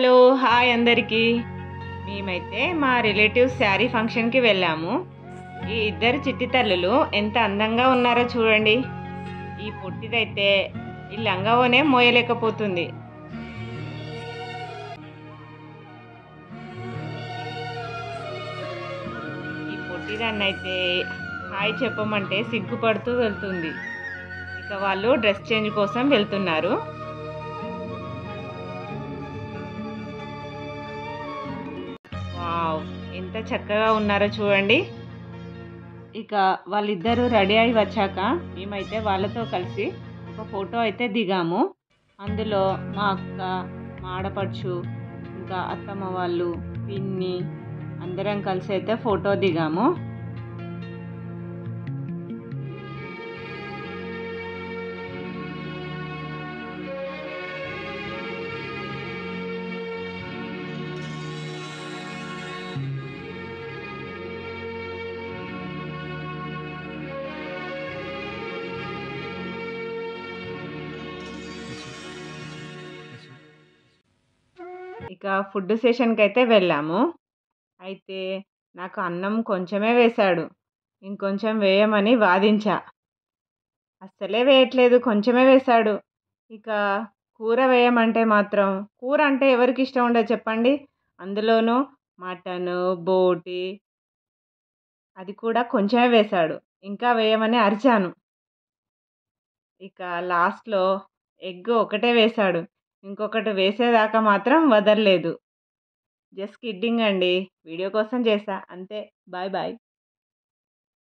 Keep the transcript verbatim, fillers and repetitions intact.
Hello hi అందరికీ. మేమైతే మా రిలేటివ్స్ శారీ ఫంక్షన్కి వెళ్ళాము. ఈ ఇద్దరు చిట్టి తల్లులు ఎంత అందంగా ఉన్నారో చూడండి. ఈ పొట్టిదైతే ఈ లంగావోనే మోయలేకపోతుంది. ఈ పొట్టిదాన్నైతే హాయ్ చెప్పమంటే సిగ్గుపడుతూ వెళ్తుంది. ఇక వాళ్ళు డ్రెస్ చేంజ్ కోసం వెళ్తున్నారు. వావ్, ఎంత చక్కగా ఉన్నారో చూడండి. ఇక వాళ్ళిద్దరూ రెడీ అయి వచ్చాక మేమైతే వాళ్ళతో కలిసి ఒక ఫోటో అయితే దిగాము. అందులో మా అక్క, మా ఆడపడుచు, ఇంకా అత్తమ్మ వాళ్ళు, పిన్ని అందరం కలిసి అయితే ఫోటో దిగాము. ఇక ఫుడ్ సెషన్కి అయితే వెళ్ళాము. అయితే నాకు అన్నం కొంచెమే వేశాడు. ఇంకొంచెం వేయమని వాదించా. అస్సలే వేయట్లేదు, కొంచెమే వేశాడు. ఇక కూర వేయమంటే మాత్రం, కూర అంటే ఎవరికి ఇష్టం ఉండదు చెప్పండి. అందులోనూ మటను, బోటి, అది కూడా కొంచెమే వేశాడు. ఇంకా వేయమని అరిచాను. ఇక లాస్ట్లో ఎగ్ ఒకటే వేశాడు. ఇంకొకటి వేసేదాకా మాత్రం వదలలేదు. జస్ట్ కిడ్డింగ్ అండి, వీడియో కోసం చేశా అంతే. Bye bye.